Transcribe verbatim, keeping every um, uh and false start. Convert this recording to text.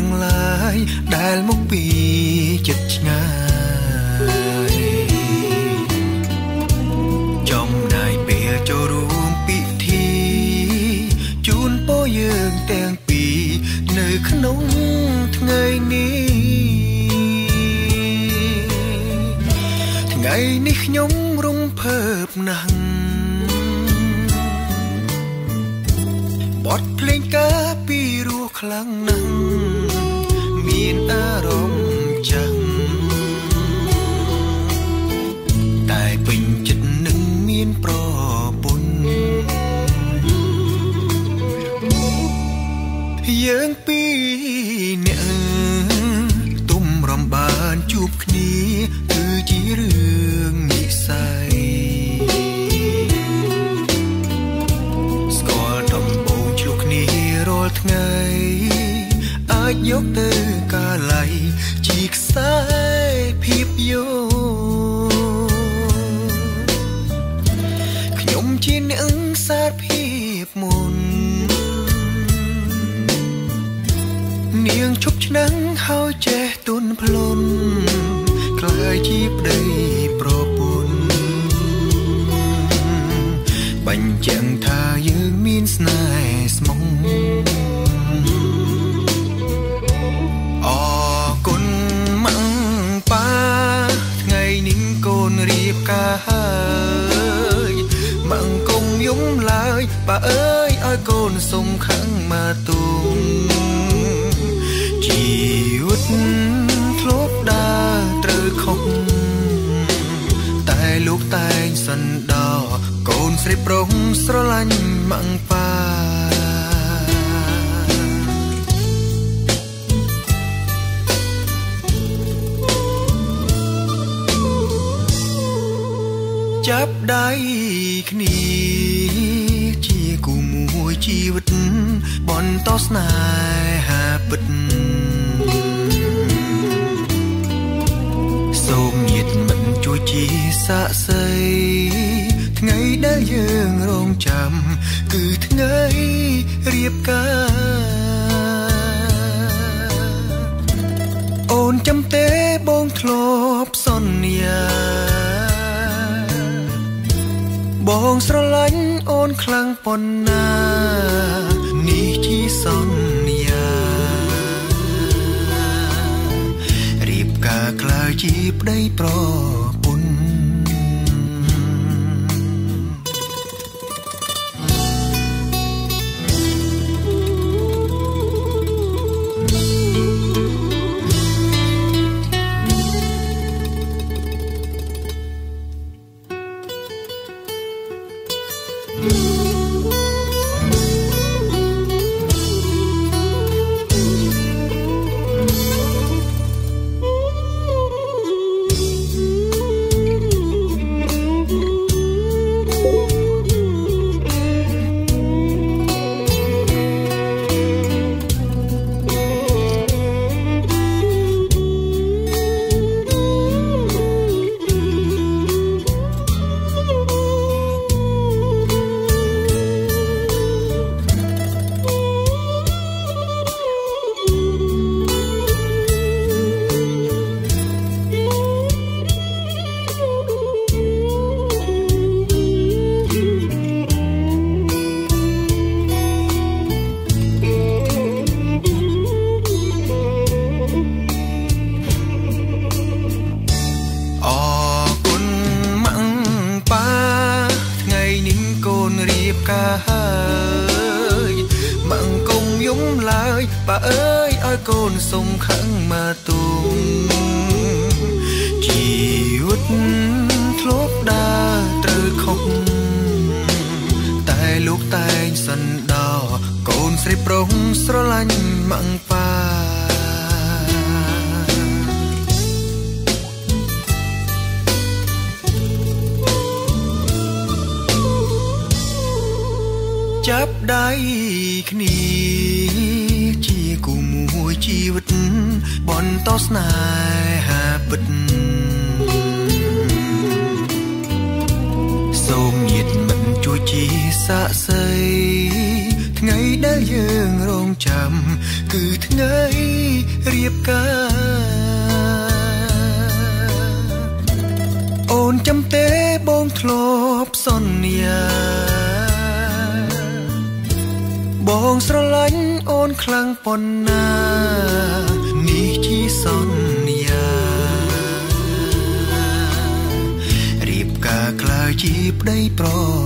ទាំងឡាយដែលមកពីចិត្តឆ្ងាយចំណាយពេលចូលរួមពិធីជូនពរយើងទាំងពីរនៅក្នុងថ្ងៃនេះថ្ងៃនេះខ្ញុំរំភើបណាស់បទភ្លេងការពីរោះខ្លាំងណាស់មានអារម្មណ៍ចាំតែពេញចិត្តនឹងមានប្រពន្ធយើងពីរនាក់ទុំរំបានជួបគ្នាគឺជារឿងនិស្ស័យស្គាល់ដំបូងជួបគ្នារាល់ថ្ងៃអាចយកទៅកាល័យជាខ្សែភាពយោខ្ញុំជាអ្នកសារភាពមុននាងឈប់ឆ្នាំងហើយចេះទុនភ្លុនក្លាយជាប្តីប្រពន្ធបញ្ជាក់ថាយើងមានស្នេហ៍ស្មងអរគុណម៉ាំងប៉ាថ្ងៃនេះកូនរៀបការហើយម៉ាំងកុំយំឡើយប៉ាអើយឲ្យកូនសុំខឹងមកទុំជីវិតធ្លាប់ដើរត្រូវខុសតែលោកតែងសន្តោកូនស្រីប្រុសស្រឡាញ់ម៉ាំងប៉ាចាប់ដៃគ្នាជាគូមួយជីវិតបន្តស្នេហាពិតសូមញាតិមិនជួយជាសាក្សីថ្ងៃដែលយើងរងចាំគឺថ្ងៃរៀបការអូនចាំទេបងធ្លាប់សន្យាបងស្រឡាញ់អូនខ្លាំងប៉ុណ្ណានេះជាសន្យារៀបការក្លាយជាប្តីប្រពន្ធប៉ាអើយឲ្យកូនសុំខឹងមកទុំជីវិតធ្លាប់ដើរត្រូវខុសតែលោកតែងសន្តោកូនស្រីប្រុសស្រឡាញ់ម៉ាំងប៉ាចាប់ដៃគ្នាជាគូមួយជីវិតបន្តស្នេហាពិតសូមញាតិមិនជួយជាសាក្សីថ្ងៃដែលយើងរងចាំគឺថ្ងៃរៀបការអូនចាំទេបងធ្លាប់សន្យាបងស្រឡាញ់អូនខ្លាំងប៉ុណ្ណានេះជាសន្យារៀបការក្លាយជាប្តីប្រ